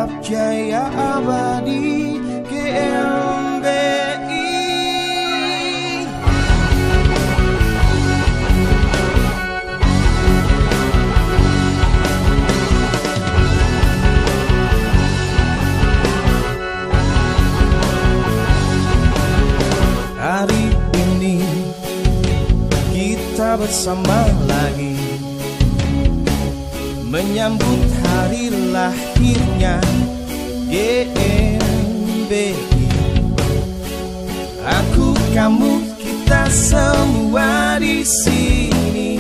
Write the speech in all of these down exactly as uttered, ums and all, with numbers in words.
tetap jaya abadi G M B I. Hari ini kita bersama lagi menyambut hari lahirnya G M B I. Aku, kamu, kita semua di sini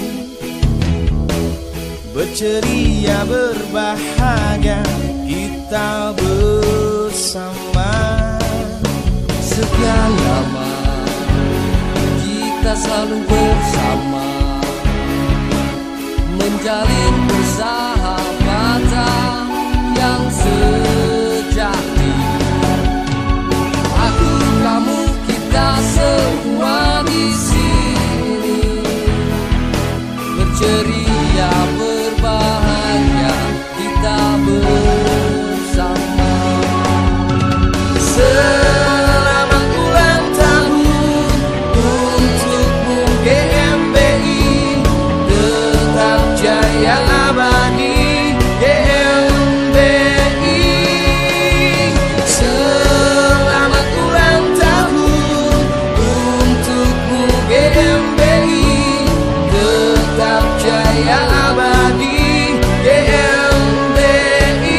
berceria, berbahagia, kita bersama. Sekian lama kita selalu bersama, menjalin persahabatan yang sejati. Aku, kamu, kita semua di sini berceria, berbahagia, kita bersama. Selamat ulang tahun untukmu G M B I, tetap jaya abadi G M B I. Selamat ulang tahun untukmu G M B I, tetap jaya abadi G M B I.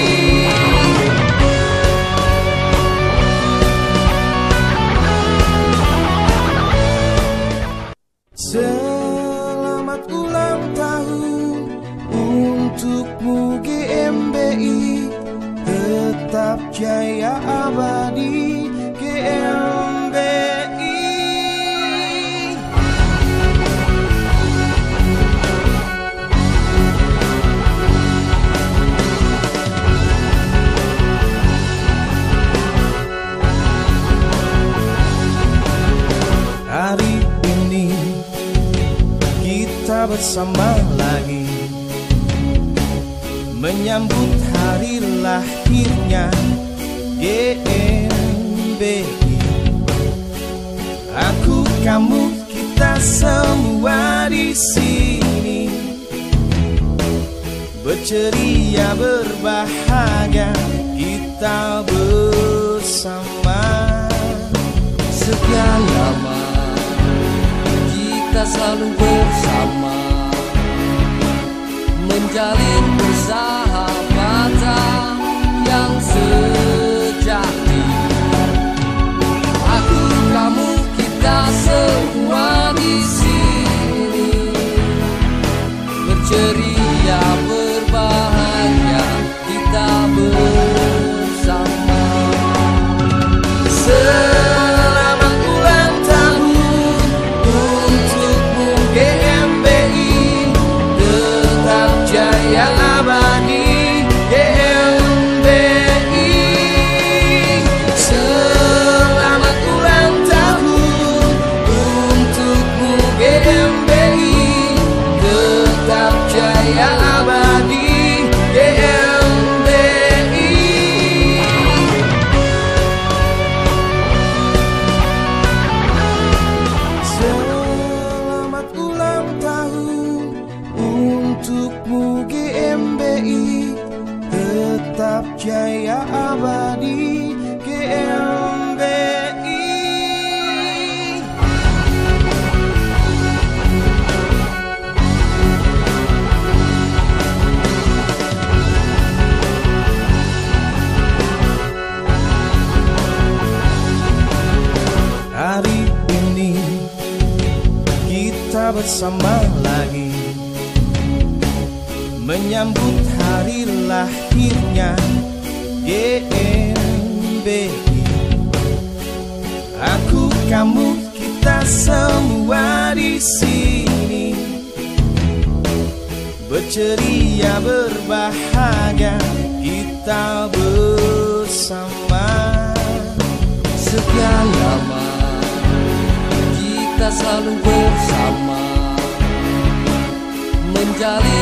Selamat ulang tahun untukmu G M B I, tetap jaya abadi G M B I. Hari ini kita bersama lagi menyambut hari lahirnya G M B I. Aku, kamu, kita semua di sini berceria, berbahagia, kita bersama. Sekian lama kita selalu bersama, menjalin persahabatan yang sejati. Aku, kamu, kita semua di sini berceria, berbahagia, kita bersama. Selamat ulang tahun untukmu G M B I, tetap jaya abadi G M B I. Selamat ulang tahun untukmu G M B I, tetap jaya abadi G M B I. Selamat ulang tahun untukmu G M B I, tetap jaya abadi G M B I. Hari ini kita bersama lagi menyambut hari lahirnya G M B I. Aku, kamu, kita semua di sini berceria, berbahagia, kita bersama. Sekian lama kita selalu bersama, menjalin